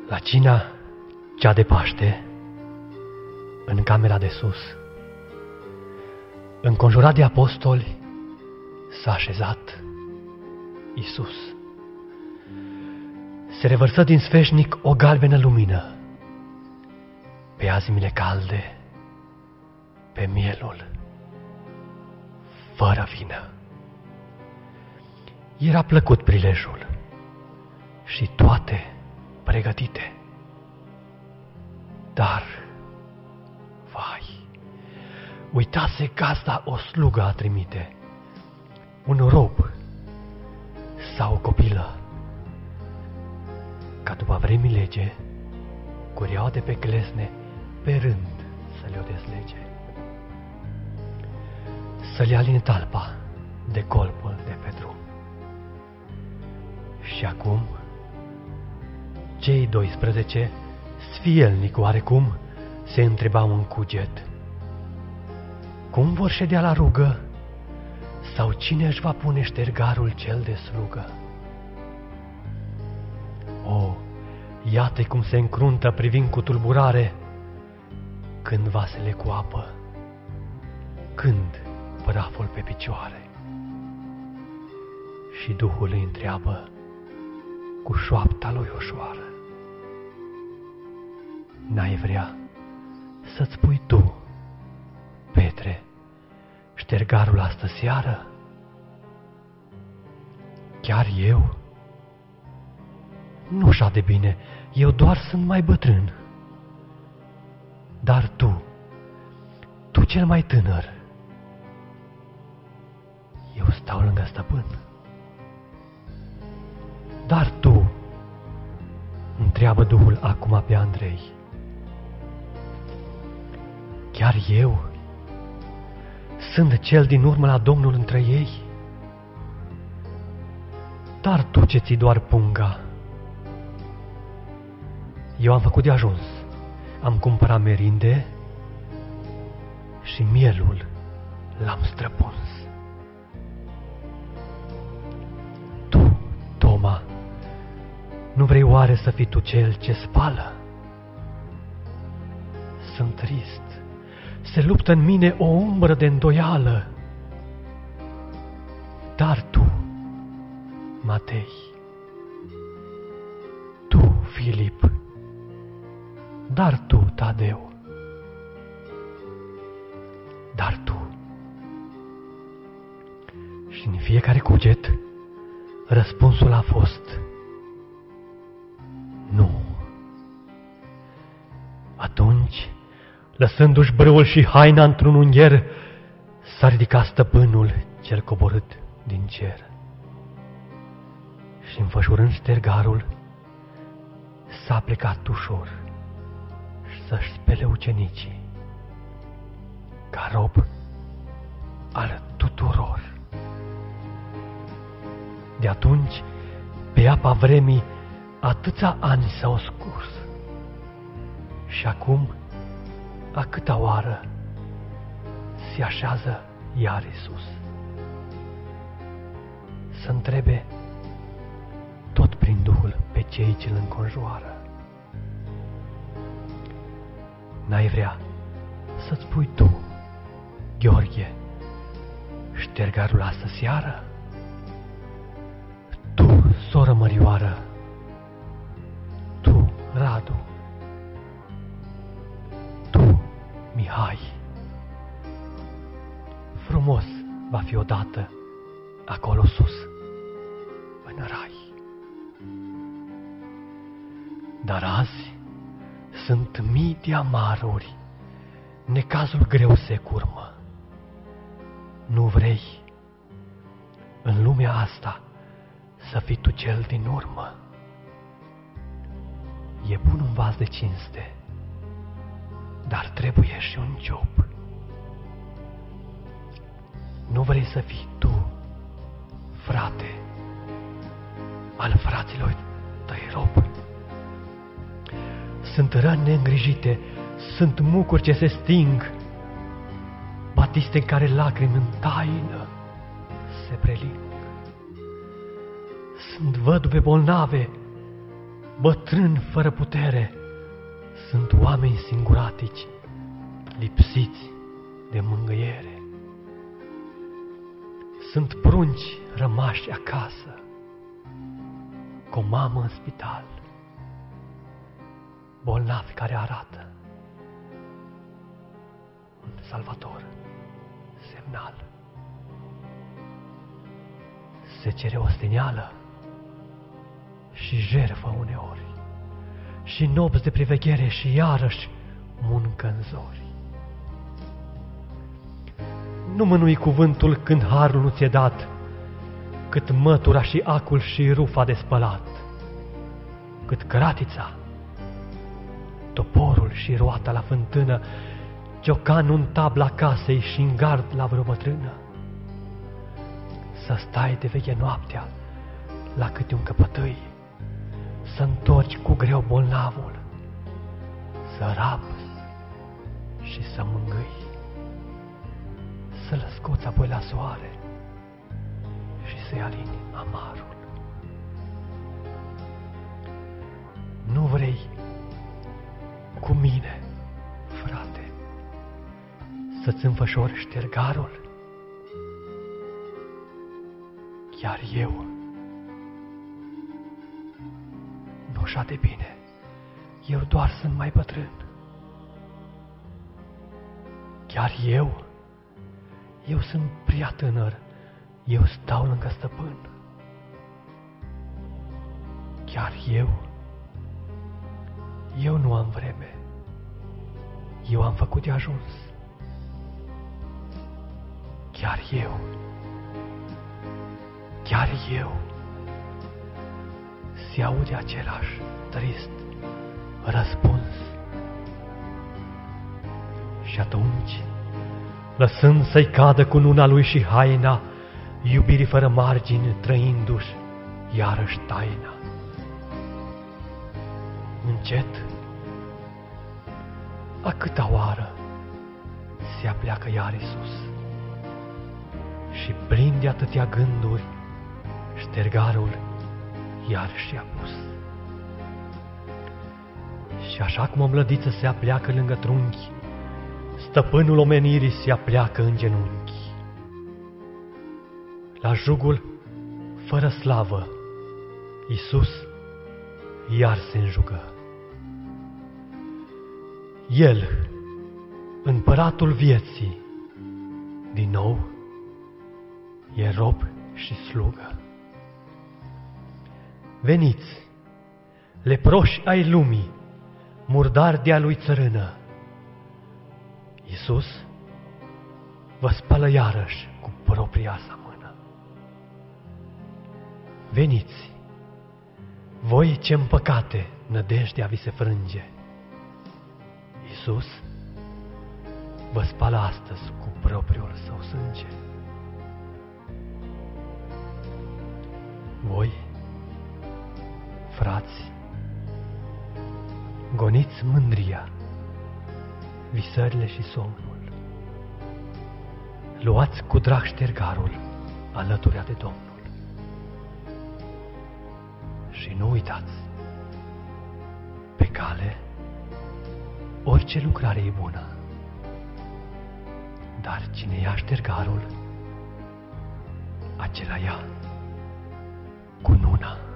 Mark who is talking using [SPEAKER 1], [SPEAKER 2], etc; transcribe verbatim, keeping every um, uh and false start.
[SPEAKER 1] La cina cea de Paște, în camera de sus, înconjurat de apostoli, s-a așezat Iisus. Se revărsă din sfeșnic o galbenă lumină pe azimile calde, pe mielul fără vină. Era plăcut prilejul și toate pregătite. Dar, vai, uitase gazda o slugă a trimite, un rob sau o copilă, ca după vremii lege, cureau de pe glezne, pe rând să le-o dezlege. Să le aline talpa de colpul de pe drum. Și acum, cei doisprezece, sfielnic oarecum, se întrebau în cuget: cum vor ședea la rugă? Sau cine își va pune ștergarul cel de slugă? O, iată cum se încruntă privind cu tulburare, când vasele cu apă, când praful pe picioare. Și Duhul îi întreabă cu șoapta lui ușoară: n-ai vrea să-ți pui tu, Petre, ștergarul astă seară? Chiar eu? Nu așa de bine, eu doar sunt mai bătrân. Dar tu, tu cel mai tânăr, eu stau lângă stăpân. Dar tu, întreabă Duhul acum pe Andrei, chiar eu sunt cel din urmă la Domnul între ei? Dar tu ce ții doar punga? Eu am făcut de ajuns, am cumpărat merinde și mielul l-am străpuns. Tu, Toma, nu vrei oare să fii tu cel ce spală? Sunt trist, se luptă în mine o umbră de îndoială. Dar tu, Matei, tu, Filip, dar tu, Tadeu, dar tu. Și în fiecare cuget răspunsul a fost nu. Atunci, lăsându-și brâul și haina într-un ungher, s-a ridicat stăpânul cel coborât din cer. Și înfășurând ștergarul, s-a plecat ușor să-și spele ucenicii, ca rob al tuturor. De atunci, pe apa vremii, atâția ani s-au scurs. Și acum, a câta oară se așează iar Iisus? Să întrebe tot prin Duhul pe cei ce-L înconjoară. N-ai vrea să-ți pui tu, Gheorghe, ștergarul astă seară? Tu, soră Mărioară, tu, Radu, tu, Mihai. Frumos va fi odată acolo sus, în rai. Dar azi sunt mii de amaruri, necazul greu se curmă. Nu vrei în lumea asta să fii tu cel din urmă? E bun un vas de cinste, dar trebuie și un job. Nu vrei să fii tu, frate, al fraților tăi rob? Sunt răni neîngrijite, sunt mucuri ce se sting, batiste în care lacrimi în taină se preling. Sunt văduve bolnave bătrâni fără putere, sunt oameni singuratici, lipsiți de mângâiere. Sunt prunci rămași acasă, cu o mamă în spital, bolnavi care arată un salvator semnal. Se cere osteneală și jertfă uneori, și nopți de priveghere și iarăși muncă în zori. Nu mânui cuvântul când harul nu ți-e dat, cât mătura și acul și rufa de spălat, cât cratița, toporul și roata la fântână, ciocanul în tabla casei și în gard la vreo bătrână. Să stai de veche noaptea la câte un căpătâi, să întorci cu greu bolnavul, să rabzi și să mângâi, să-l scoți apoi la soare și să-i alini amarul. Nu vrei cu mine, frate, să-ți înfășori ștergarul? Chiar eu, nu așa de bine, eu doar sunt mai bătrân. Chiar eu, eu sunt prea tânăr, eu stau lângă stăpân. Chiar eu, eu nu am vreme, eu am făcut de ajuns. Chiar eu, chiar eu, se aude același trist răspuns. Și atunci, lăsând să-i cadă cununa lui și haina, iubirii fără margini trăindu-și iarăși taina, încet, a câta oară se apleacă iar Iisus și plin de atâtea gânduri, ștergarul iar și-a pus. Și așa cum o mlădiță se apleacă lângă trunchi, stăpânul omenirii se apleacă în genunchi. La jugul fără slavă, Iisus iar se înjugă. El, împăratul vieții, din nou e rob și slugă. Veniți, leproși ai lumii, murdari de-a lui țărână, Iisus vă spală iarăși cu propria sa mână. Veniți, voi ce în păcate nădejdea vi se frânge, Iisus vă spală astăzi cu propriul său sânge. Voi, frați, goniți mândria, visările și somnul, luați cu drag ștergarul alăturea de Domnul. Și nu uitați, pe cale orice lucrare e bună, dar cine ia ștergarul, acela ia cununa.